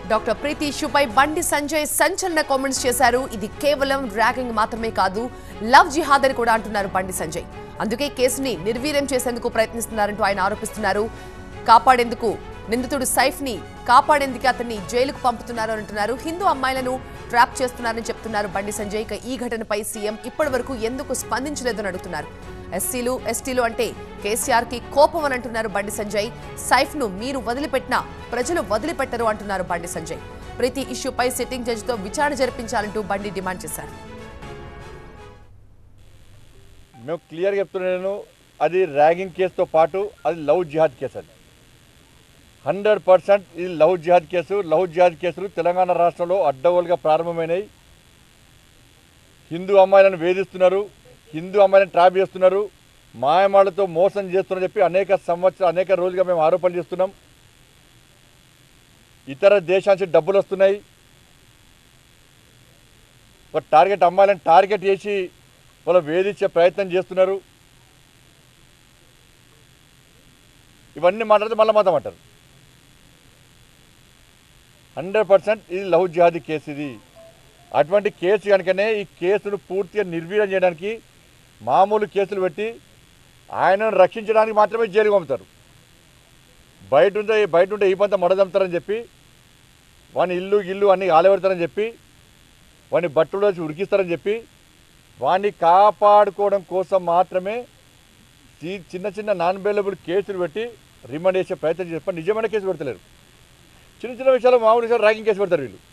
Doctor ప్రీతి ఇష్యూపై బండి సంజయ్ సంచలన comments చేశారు. ఇది కేవలం ర్యాగింగ్ మాత్రమే కాదు, లవ్ జిహాద్ అని కూడా అంటున్నారు బండి సంజయ్. అందుకే కేసుని నిర్వీర్యం చేసేందుకు ప్రయత్నిస్తున్నారంటూ ఆయన ఆరోపిస్తున్నారు. కాపాడేందుకు నిందితుడు సైఫ్ ని కాపాడేందుకు అతన్ని జైలుకు పంపుతున్నారు అంటున్నారు. హిందూ అమ్మాయిలను ట్రాప్ చేస్తున్నారని చెప్తున్నారు బండి సంజయ్. ఈ ఘటనపై సీఎం ఇప్పటివరకు ఎందుకు స్పందించలేదని అడుగుతున్నారు. ఎస్సీలు ఎస్టీలు అంటే కేసీఆర్ కి కోపం అని అంటున్నారు బండి సంజయ్. సైఫ్ ను మీరు వదిలిపెట్టినా ప్రజలు వదిలిపెట్టరు అంటున్నారు బండి సంజయ్. ప్రీతి ఇష్యూపై సిట్టింగ్ జడ్జితో విచారణ జరిపించాలంటూ బండి డిమాండ్ చేశారు. మేము క్లియర్ చెప్తున్నాను, అది ర్యాగింగ్ కేసుతో పాటు అది లవ్ జిహాద్ కేసు. అది 100% ఇది లవ్ జిహాద్ కేసు. లవ్ జిహాద్ కేసులు తెలంగాణ రాష్ట్రంలో అడ్డగోలుగా ప్రారంభమైనాయి. హిందూ అమ్మాయిలను వేధిస్తున్నారు, హిందూ అమ్మాయిలను ట్రాప్ చేస్తున్నారు, మాయమాలతో మోసం చేస్తున్నారని చెప్పి అనేక రోజులుగా మేము ఆరోపణలు చేస్తున్నాం. ఇతర దేశాల నుంచి డబ్బులు వస్తున్నాయి, ఒక టార్గెట్ అమ్మాయిలను టార్గెట్ చేసి వాళ్ళు వేధించే ప్రయత్నం చేస్తున్నారు. ఇవన్నీ మాట్లాడితే మళ్ళీ మతం అంటారు. 100% ఇది లవ్ జిహాదీ కేసు. ఇది అటువంటి కేసు కనుకనే ఈ కేసును పూర్తిగా నిర్వీర్యం చేయడానికి మామూలు కేసులు పెట్టి ఆయనను రక్షించడానికి మాత్రమే జైలుకు పంపుతారు. బయట ఉంటే ఈ పంత మడదమ్ముతారని చెప్పి, వాని ఇల్లు అన్నీ ఆలవెడతారని చెప్పి, వాని బట్టలు వచ్చి ఉరికిస్తారని చెప్పి, వాడిని కాపాడుకోవడం కోసం మాత్రమే చిన్న నాన్ బెయిలబుల్ కేసులు పెట్టి రిమాండ్ చేసే ప్రయత్నం చేస్తారు. నిజమైన కేసు పెడతలేరు. చిన్న విషయాలు మామూలు విషయాలు ర్యాగింగ్ కేసు పెడతారు వీళ్ళు.